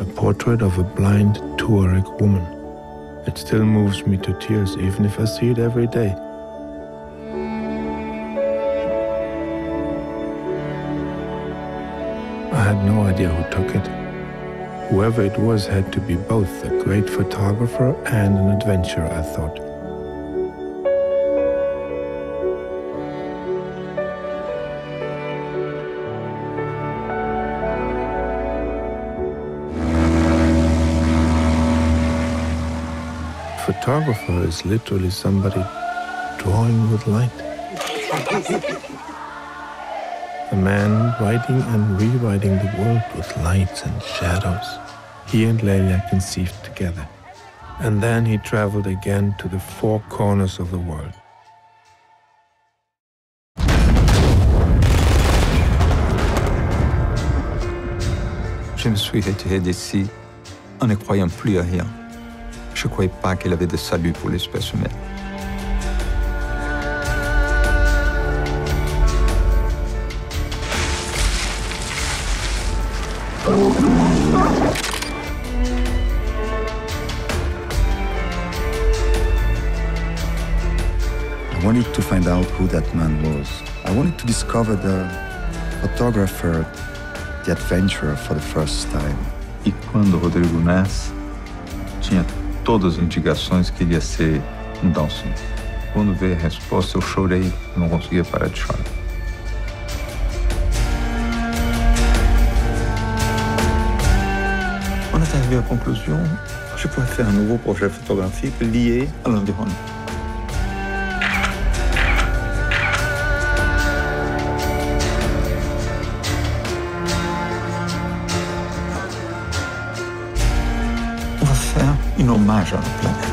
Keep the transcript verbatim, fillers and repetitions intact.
portrait of a blind Tuareg woman. It still moves me to tears, even if I see it every day. I had no idea who took it. Whoever it was had to be both a great photographer and an adventurer, I thought. Photographer is literally somebody drawing with light. A man writing and rewriting the world with lights and shadows. He and Lelia conceived together. And then he traveled again to the four corners of the world. Je me suis retiré d'ici en ne croyant plus à rien. Je ne croyais pas qu'il y avait de salut pour l'espèce humaine. I wanted to find out who that man was. I wanted to discover the photographer, the adventurer for the first time. E quando Rodrigo nasce, tinha todas as indicações que ele ia ser um Down syndrome. Quando veio a resposta, eu chorei, eu não conseguia parar de chorar. On est arrivé à la conclusion, je pourrais faire un nouveau projet photographique lié à l'environnement. On va faire un hommage à la planète.